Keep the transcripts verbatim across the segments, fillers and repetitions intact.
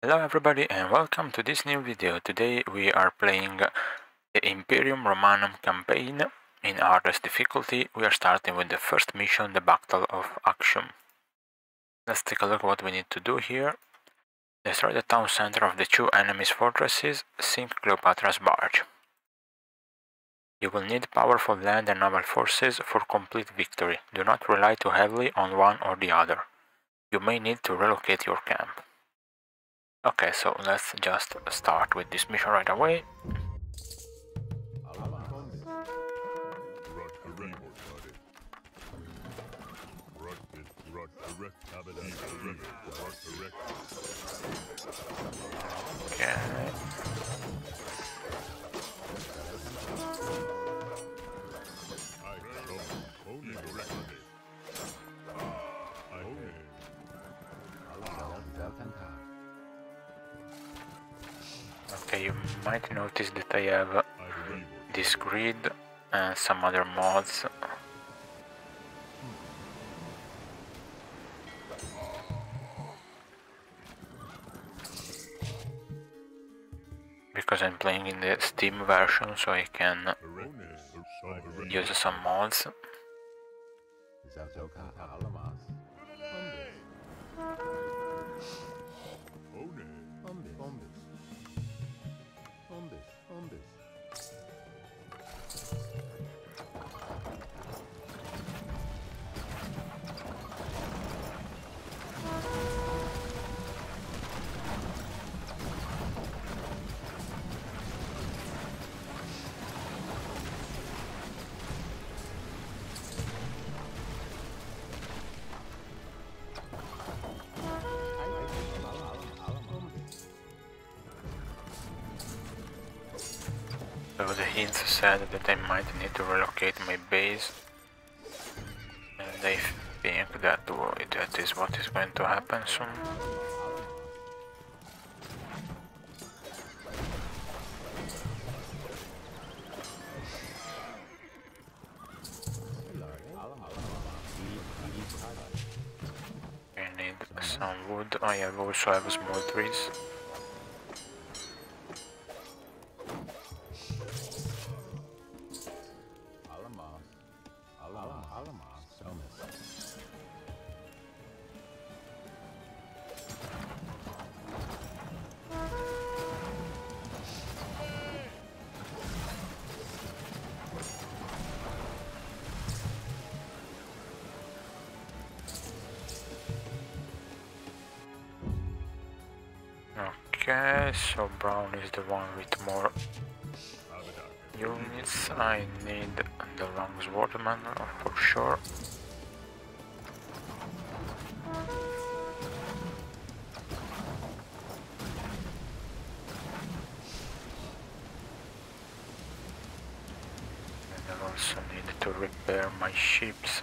Hello everybody and welcome to this new video. Today we are playing the Imperium Romanum campaign in hardest difficulty. We are starting with the first mission, the Battle of Actium. Let's take a look at what we need to do here. Destroy the town center of the two enemy's fortresses, sink Cleopatra's barge. You will need powerful land and naval forces for complete victory. Do not rely too heavily on one or the other. You may need to relocate your camp. Okay, so let's just start with this mission right away. Okay. Okay, you might notice that I have this grid and some other mods. Because I'm playing in the Steam version, so I can use some mods. So the hints said that I might need to relocate my base, and I think that that is what is going to happen soon. I need some wood. I have also have small trees. Okay, so brown is the one with more units. I need the longswordman for sure. And I also need to repair my ships.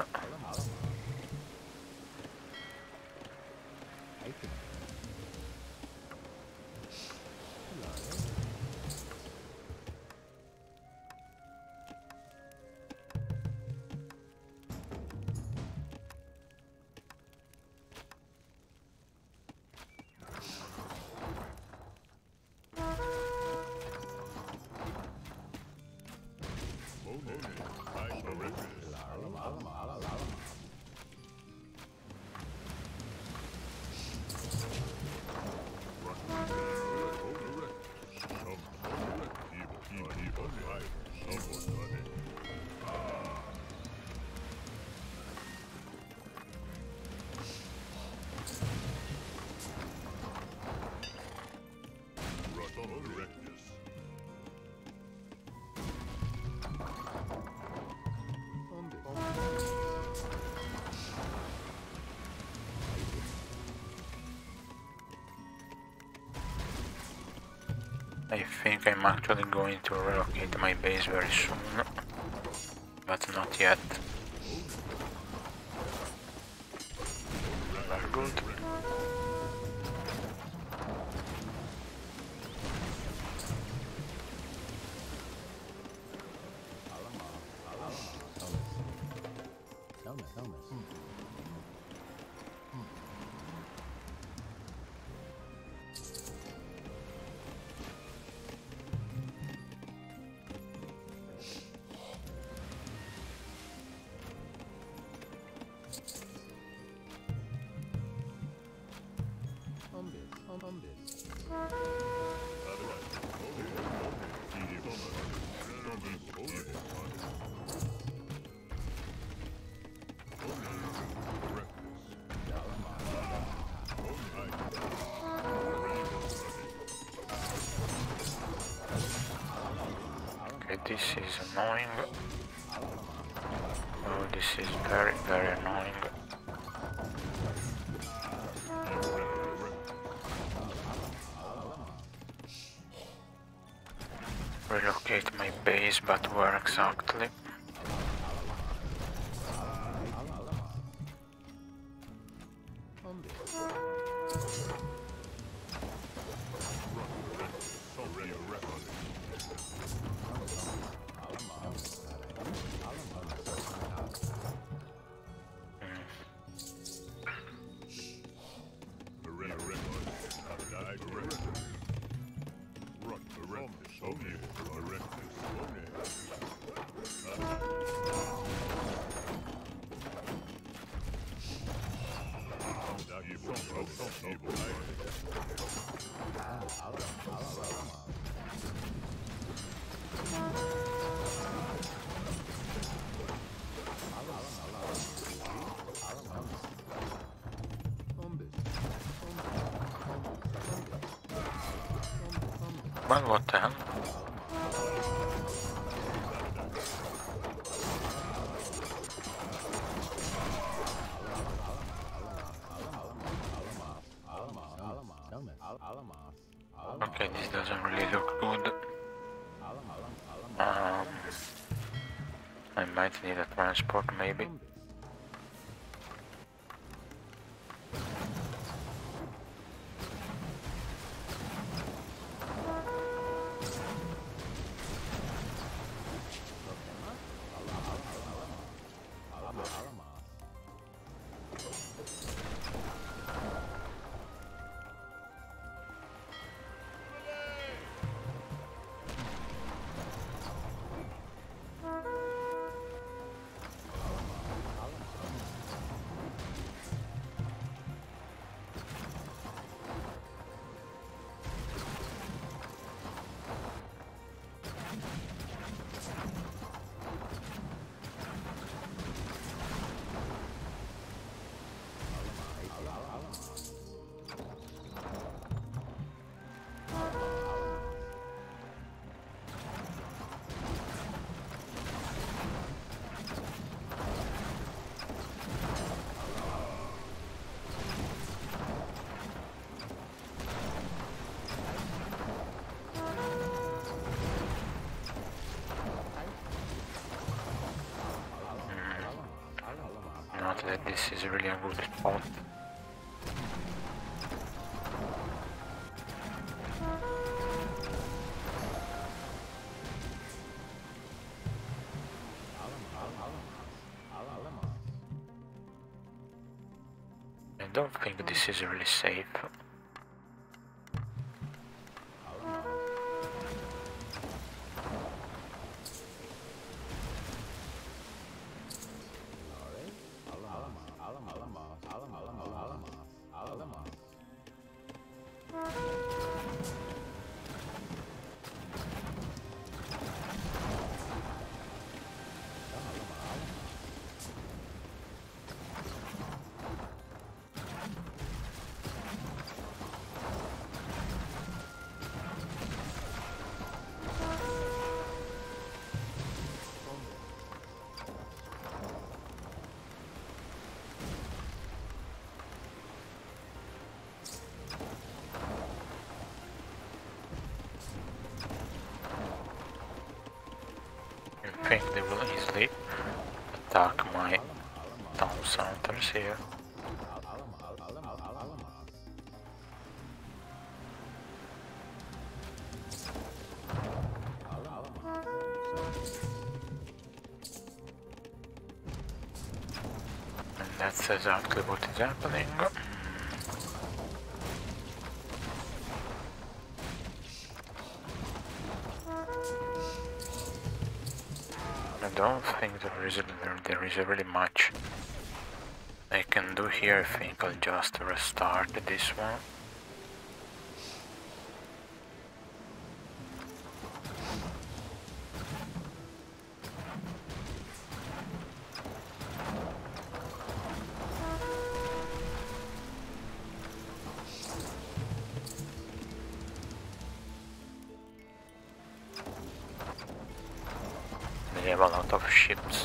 I think I'm actually going to relocate my base very soon, but not yet. Very good. Okay, this is annoying. Oh, this is very, very annoying. Relocate my base, but where exactly? Well, what the hell? Okay, this doesn't really look good. Um, I might need a transport, maybe. Not that this is really a good spot. I don't think this is really safe. I think they will easily attack my town centers here. And that's exactly what is happening. I don't think there is, there, there is really much I can do here. I think I'll just restart this one. have a lot of ships.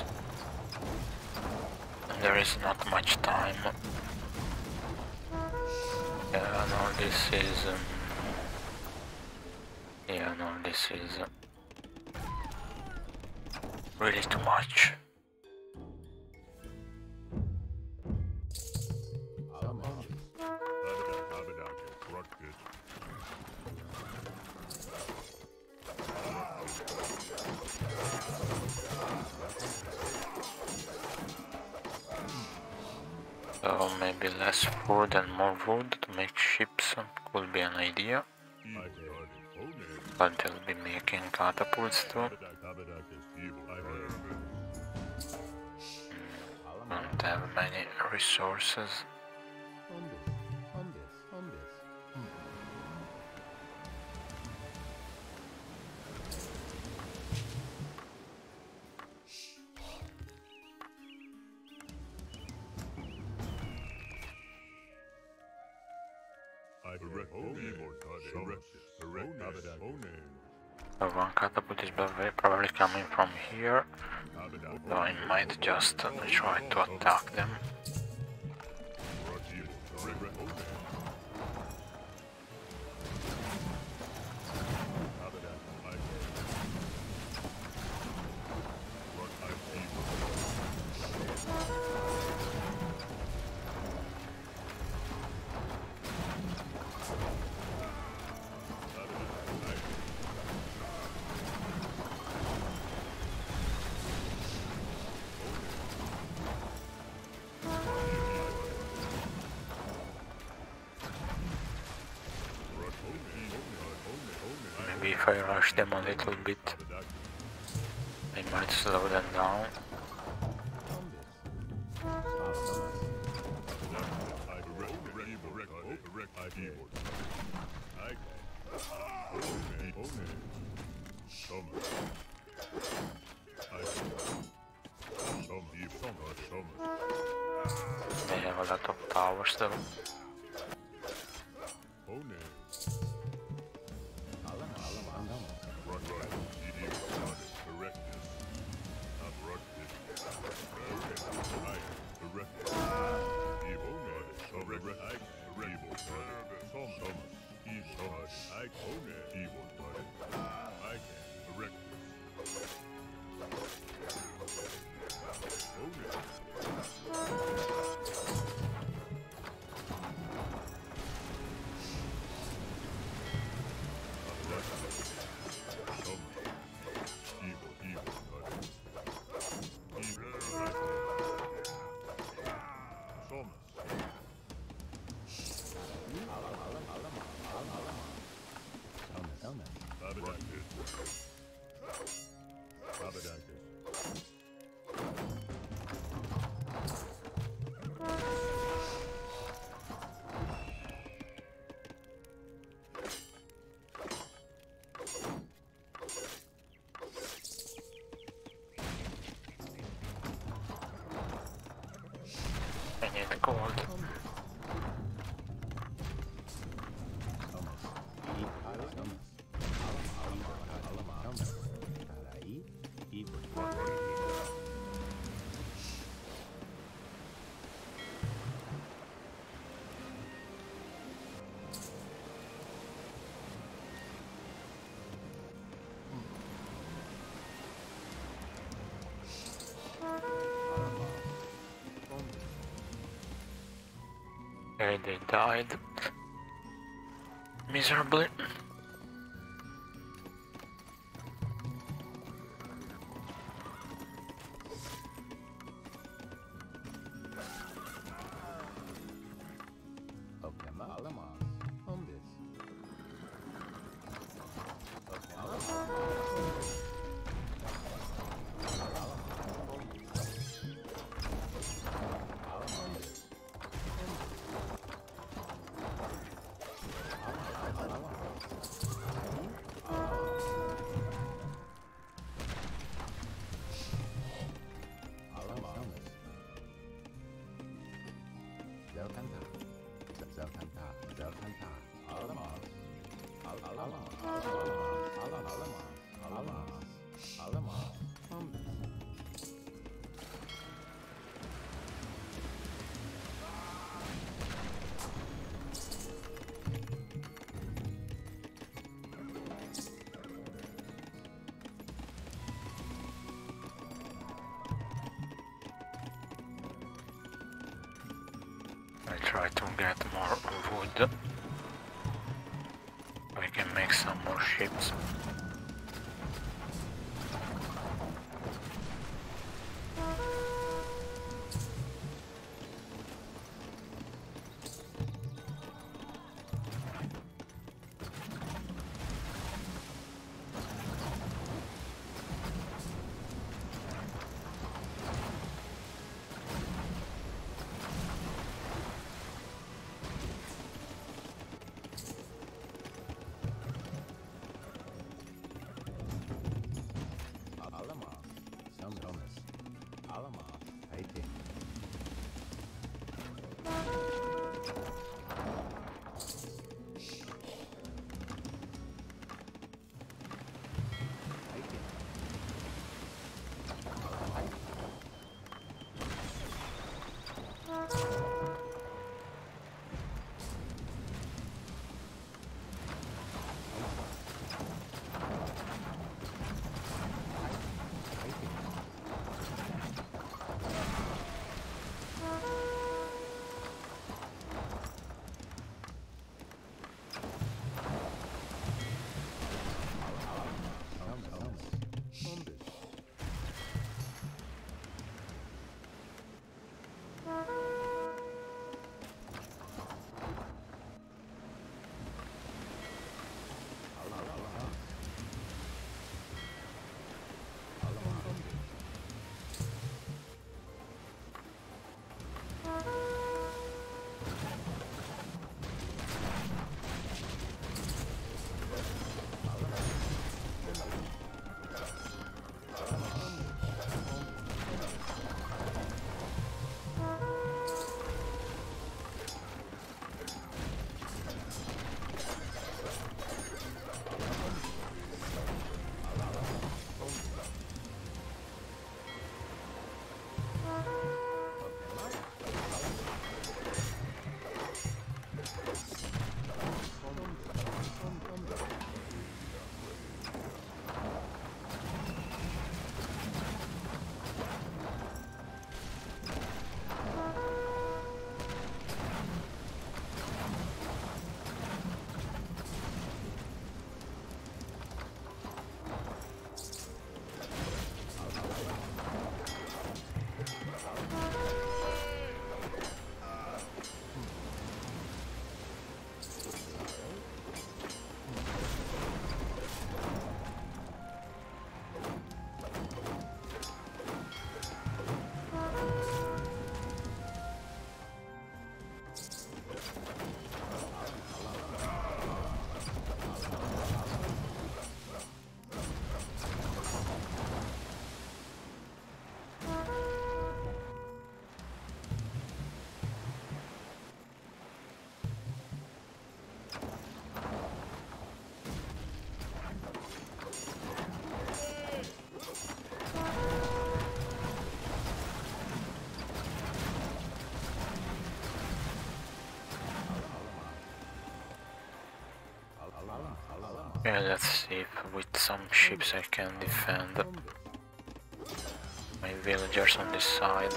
And there is not much time. Yeah, no, this is... Um, yeah, no, this is... Uh, really too much. So maybe less food and more wood to make ships could be an idea. But they'll be making catapults too. Don't have many resources. So one catapult is probably coming from here, so I might just try to attack them. Maybe if I rush them a little bit, I might slow them down. They have a lot of towers though. I need gold. Okay, they died miserably. get more wood. We can make some more ships. Yeah, let's see if with some ships I can defend my villagers on this side.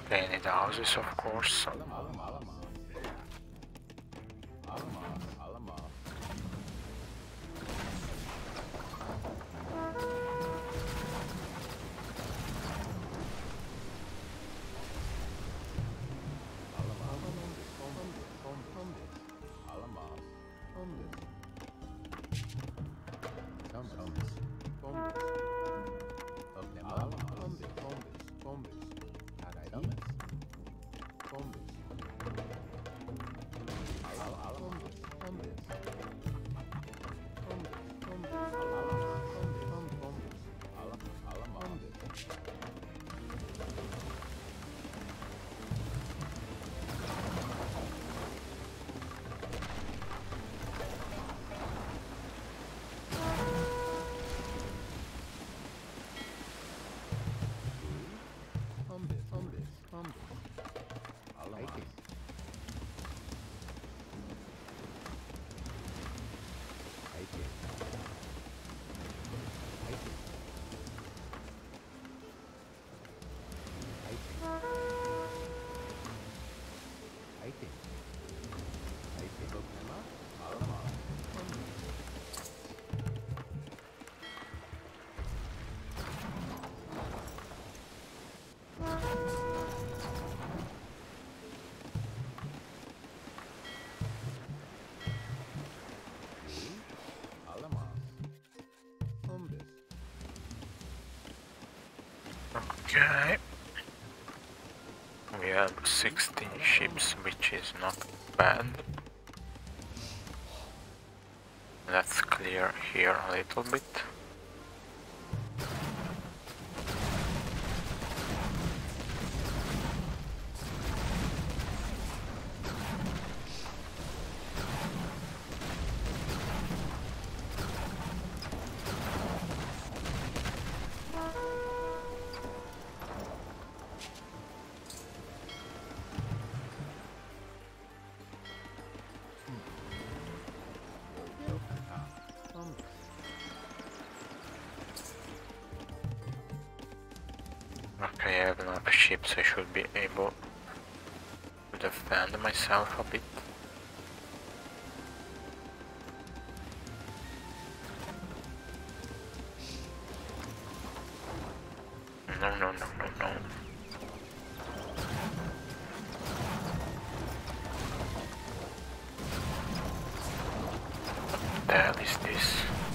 Okay, I need houses, of course. Okay. We have sixteen ships, which is not bad. Let's clear here a little bit. Okay, I have enough ships, I should be able to defend myself a bit. No, no, no, no, no. What the hell is this?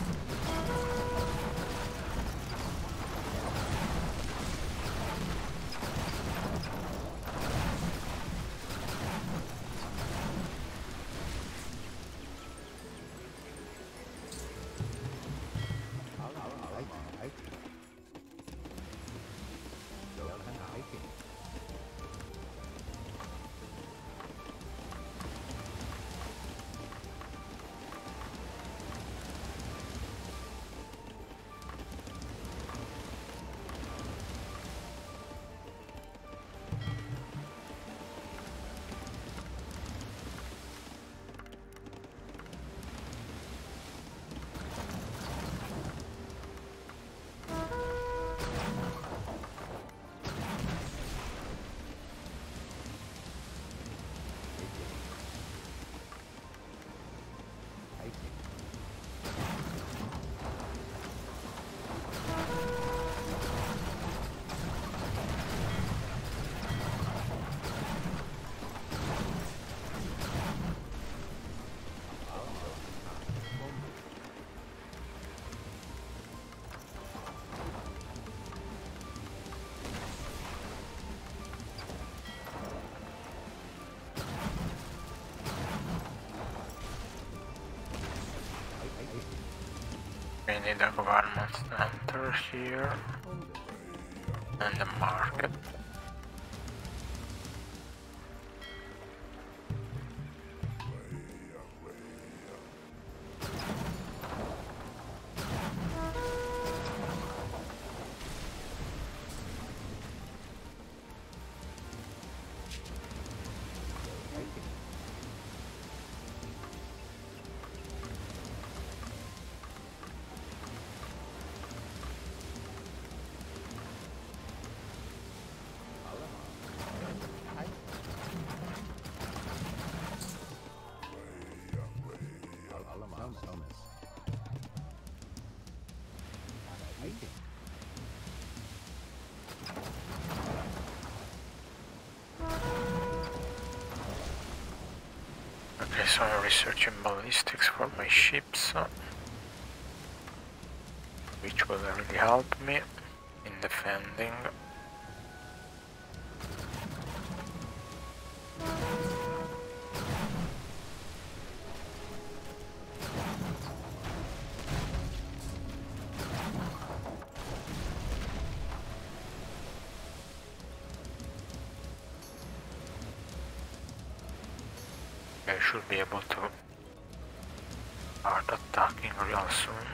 We need a government center here and a market. Okay, so I'm researching ballistics for my ships, which will really help me in defending. I should be able to start attacking real soon.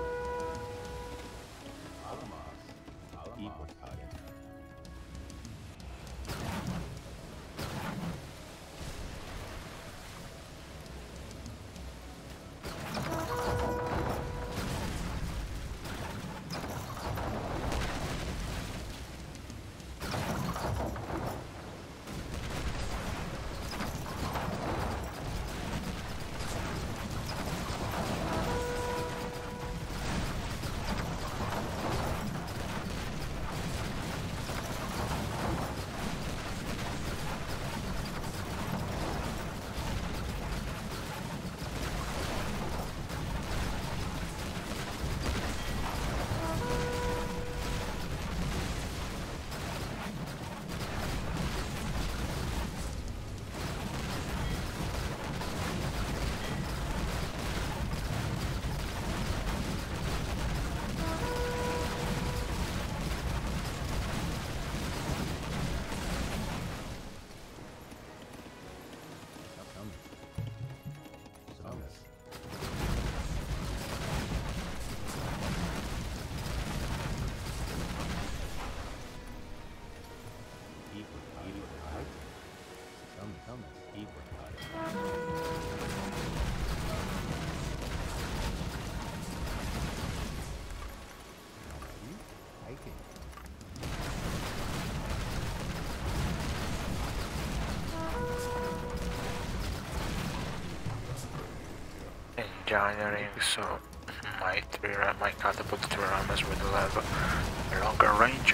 Engineering, so my three my catapult three rammers will have a longer range.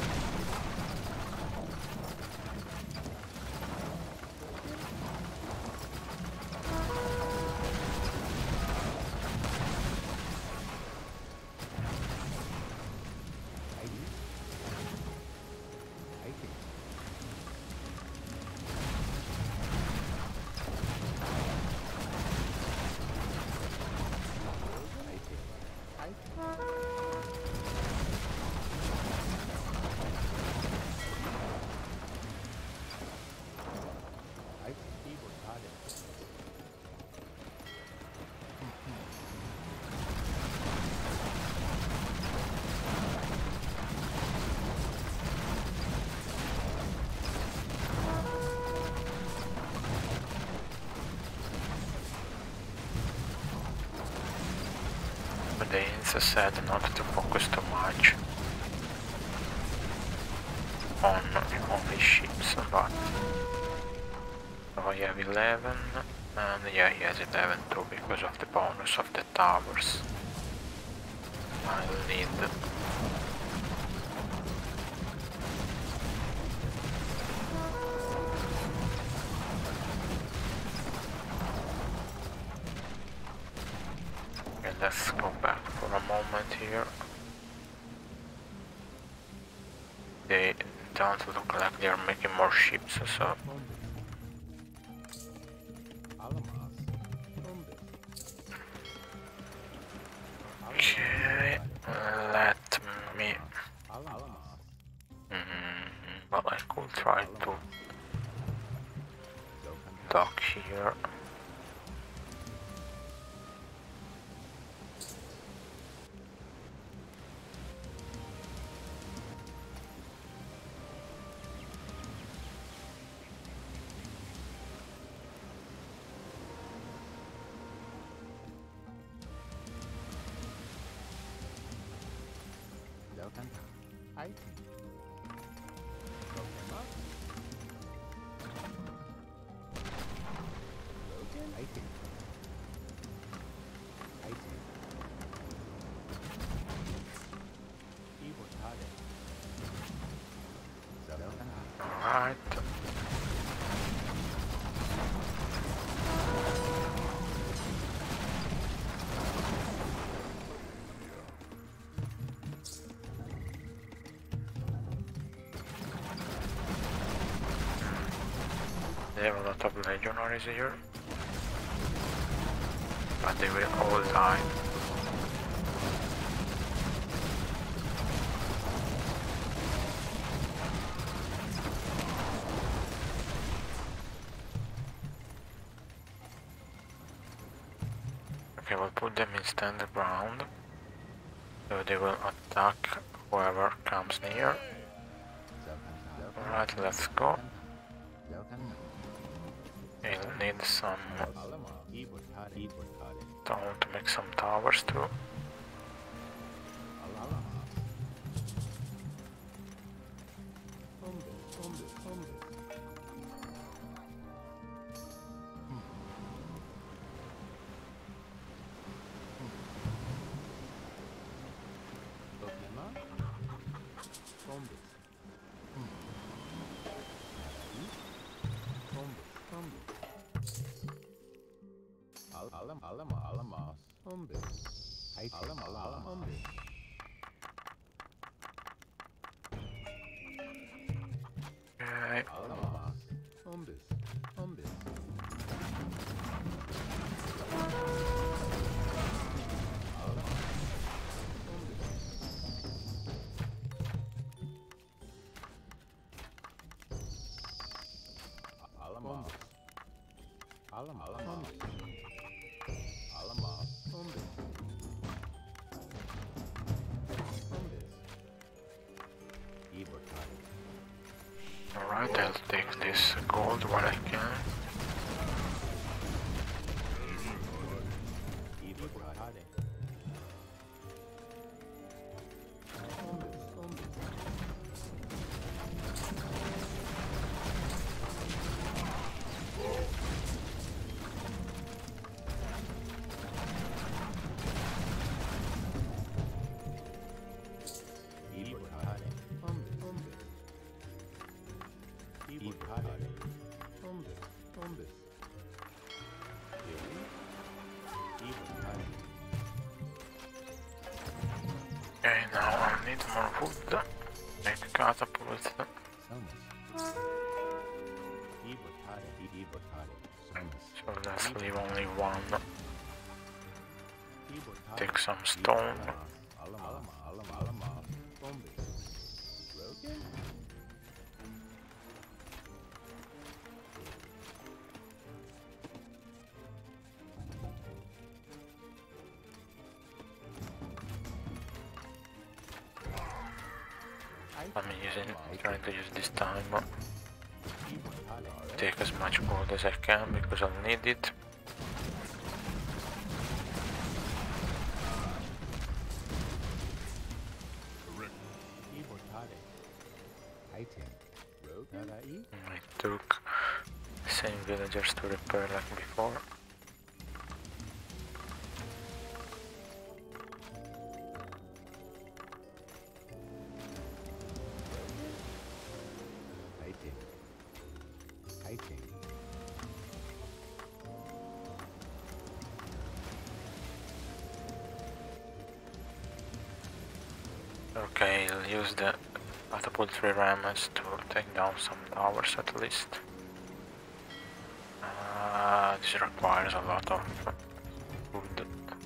The Insa said not to focus too much on only ships, but so I have eleven, and yeah, he has eleven too because of the bonus of the towers. I'll need let's go back for a moment here. They don't look like they're making more ships, so okay, let me mm, well, I could try to dock here. Alright. They have a lot of legionaries here, but they will all die. Okay, we'll put them in stand ground, so they will attack whoever comes near. Alright, let's go. We'll need some stone to make some towers too. Okay. Alright, I'll take this gold while I can. Okay, now I need more wood. Make catapults. So let's leave only one. Take some stone. I'm using, trying to use this time. Take as much gold as I can because I'll need it. I took the same villagers to repair like before. Okay, I'll use the catapult three rammers to take down some towers at least. Uh, this requires a lot of food.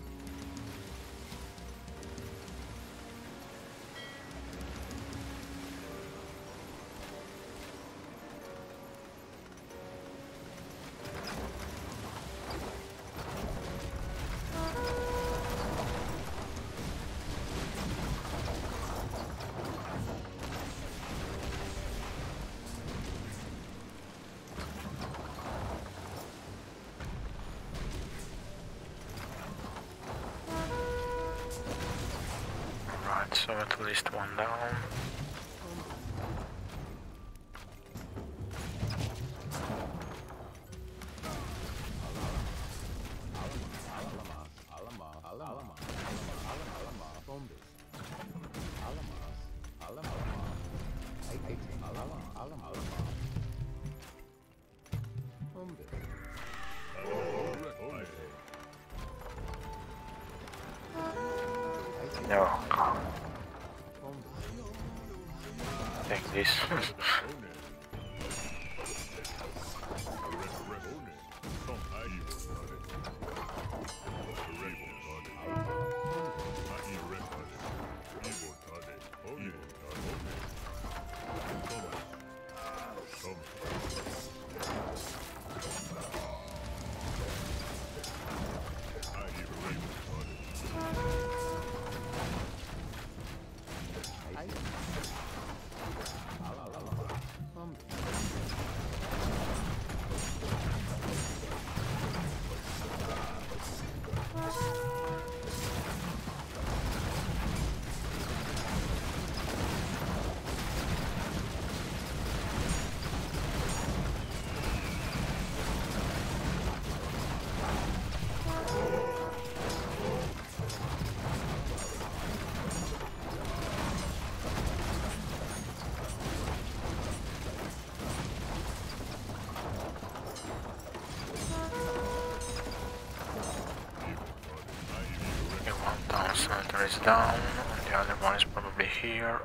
So at least one down. No. Take this. Sniper is down, and the other one is probably here.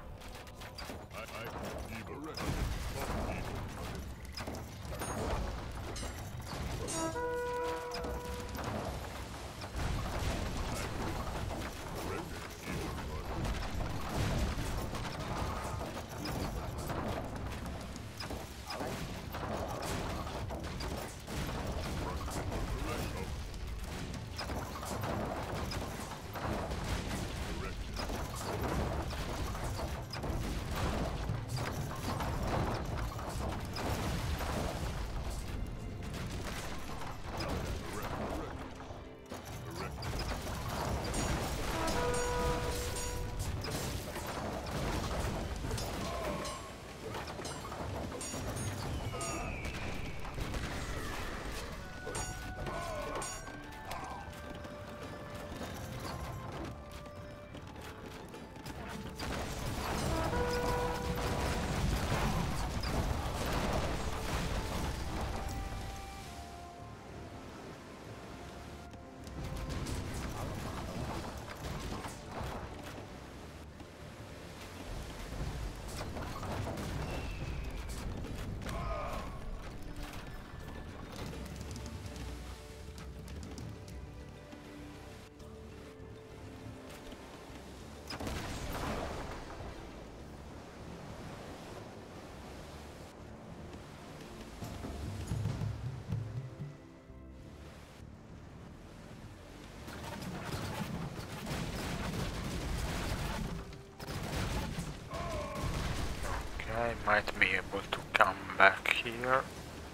I might be able to come back here.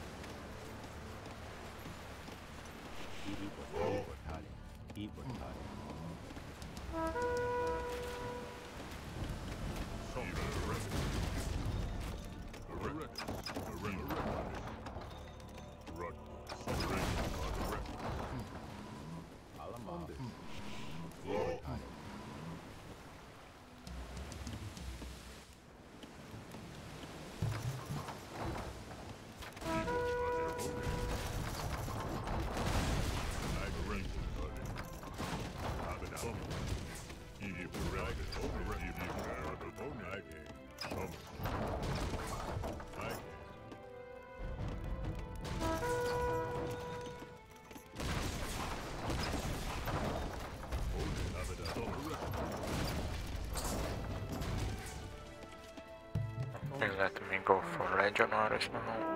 Let me go for Legionaries now.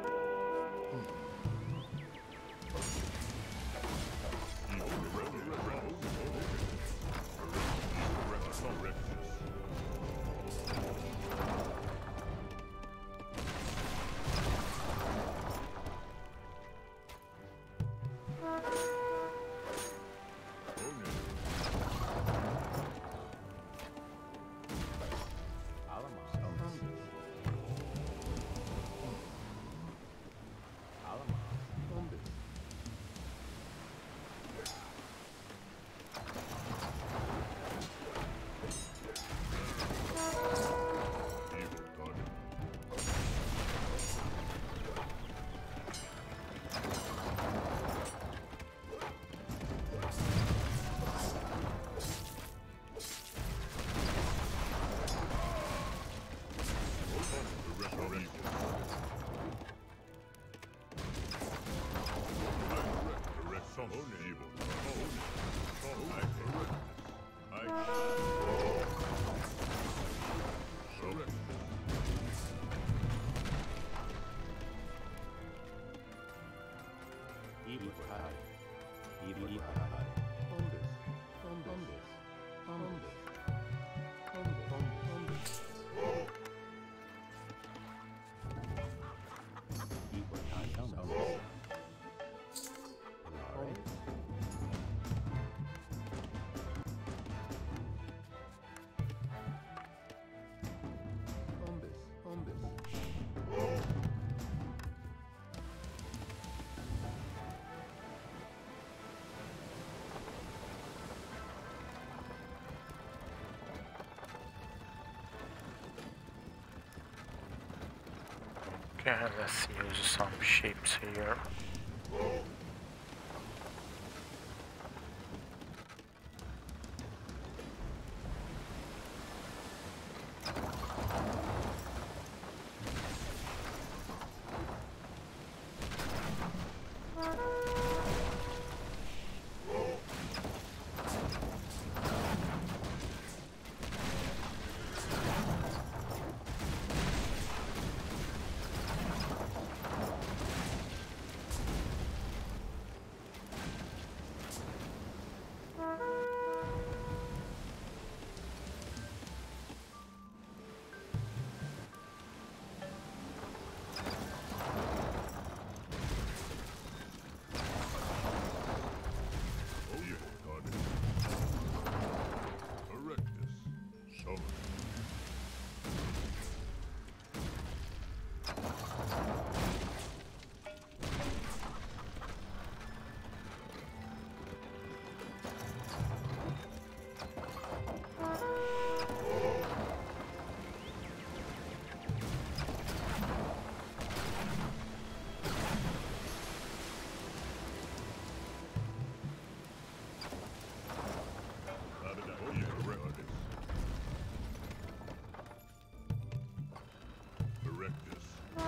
Okay, let's use some ships here.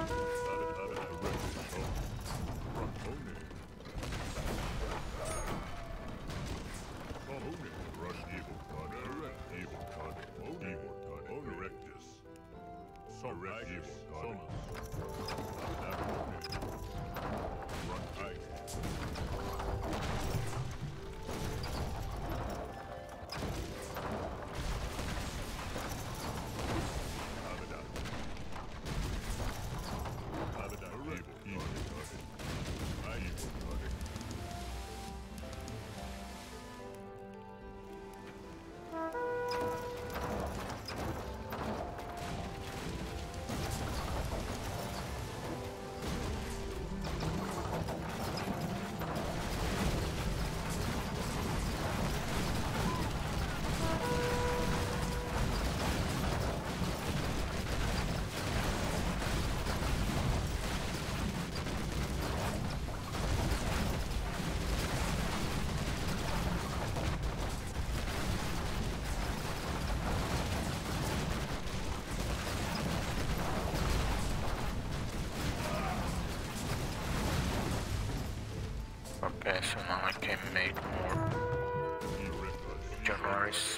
Okay, so now I can make more legionaries.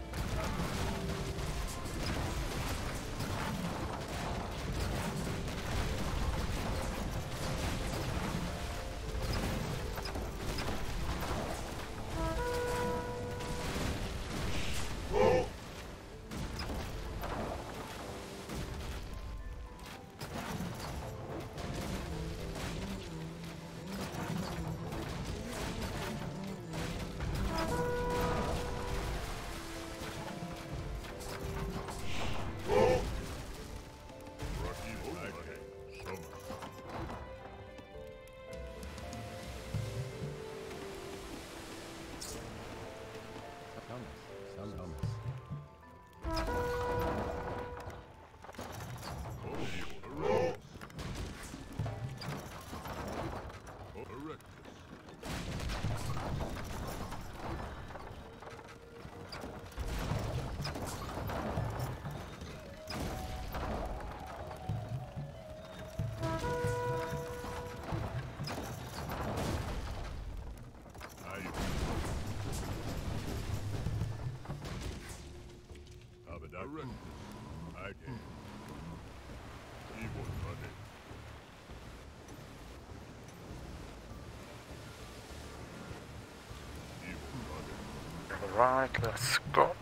Right, let's go.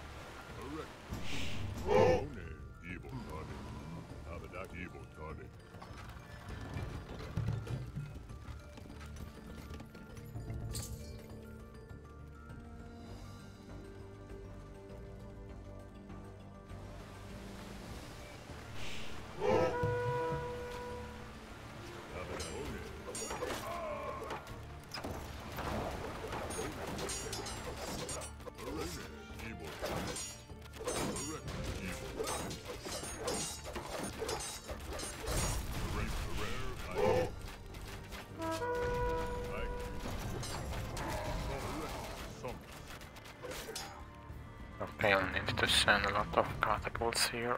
Okay, I'll need to send a lot of catapults here.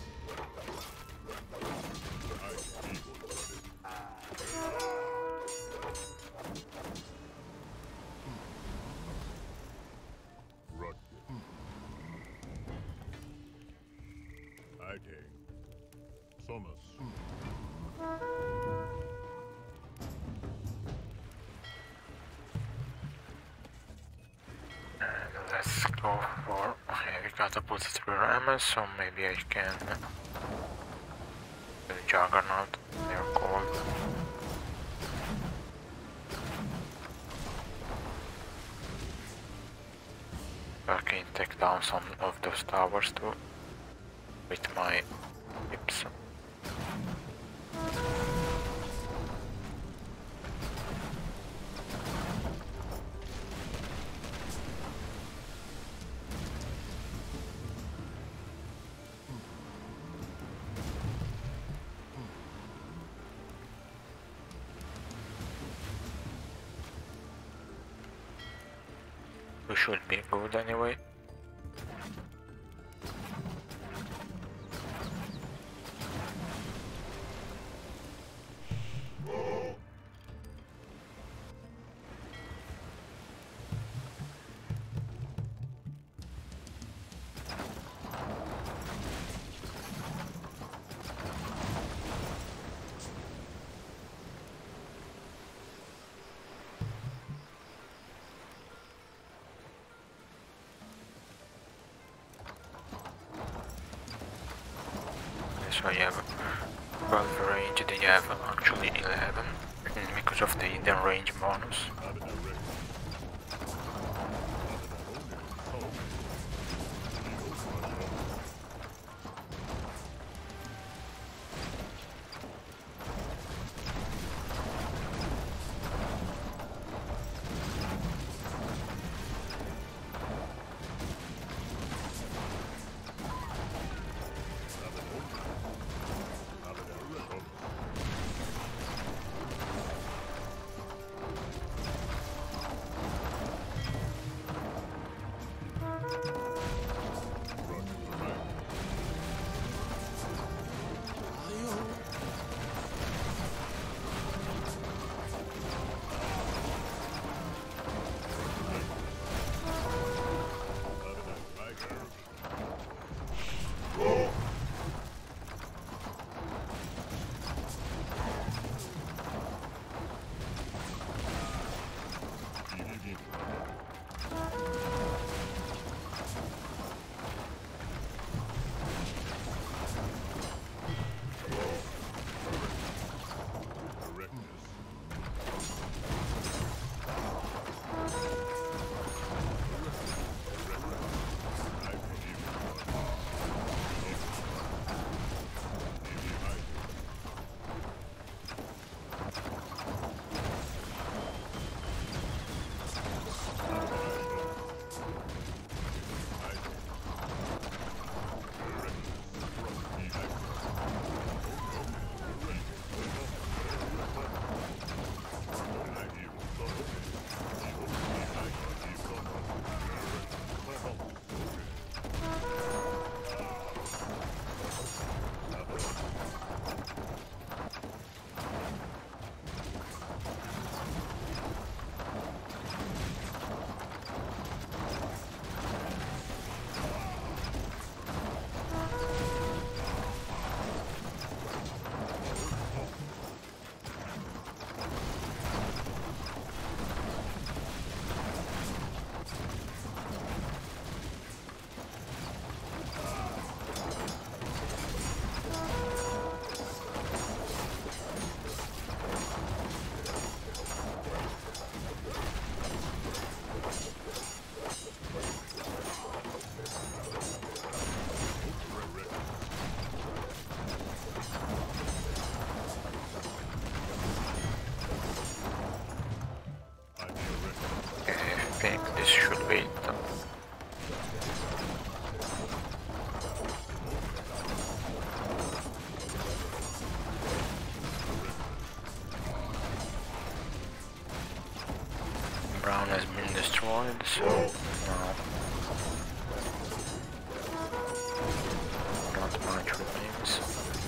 Let's go for heavy catapults through Rammes, so maybe I can do Juggernaut, they're called. I can take down some of those towers too with my hips. We should be good anyway. so I have twelve range, they have actually eleven, because of the hidden range bonus. This should wait. Brown has been destroyed, so now not much remains.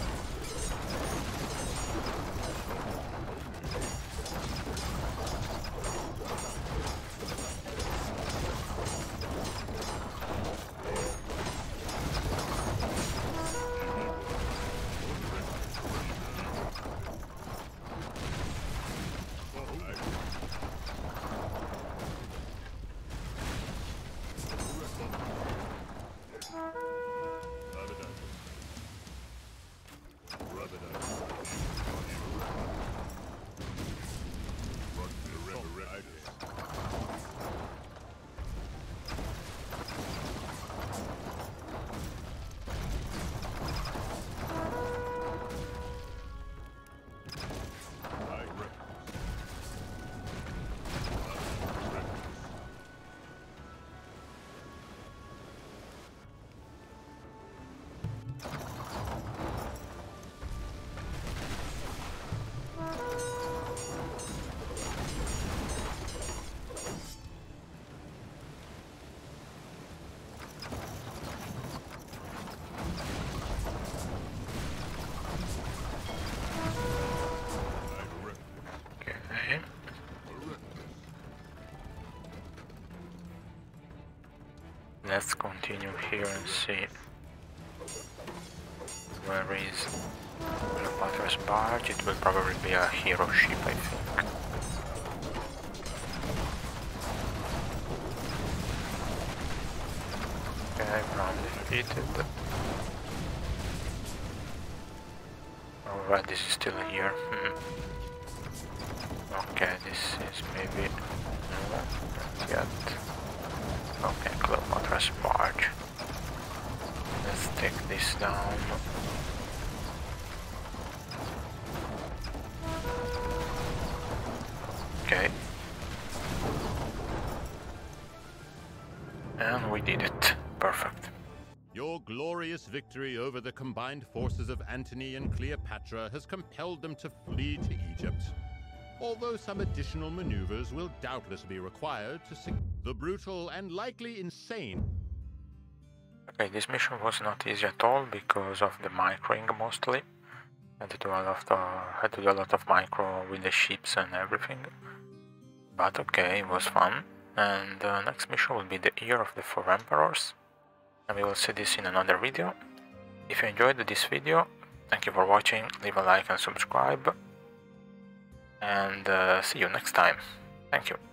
Let's continue here and see where is Cleopatra's barge. It will probably be a hero ship, I think. Okay, Brown defeated. Alright, this is still here. Hmm. Okay, this is maybe... No, not yet. Okay, Cleopatra's barge. Let's take this down. Okay. And we did it. Perfect. Your glorious victory over the combined forces of Antony and Cleopatra has compelled them to flee to Egypt. Although some additional maneuvers will doubtless be required to secure the brutal and likely insane. Okay, this mission was not easy at all because of the microing mostly. Had to do a lot of, had to do a lot of micro with the ships and everything. But okay, it was fun. And the uh, next mission will be the Year of the Four Emperors. And we will see this in another video. If you enjoyed this video, thank you for watching, leave a like and subscribe. And uh, see you next time. Thank you.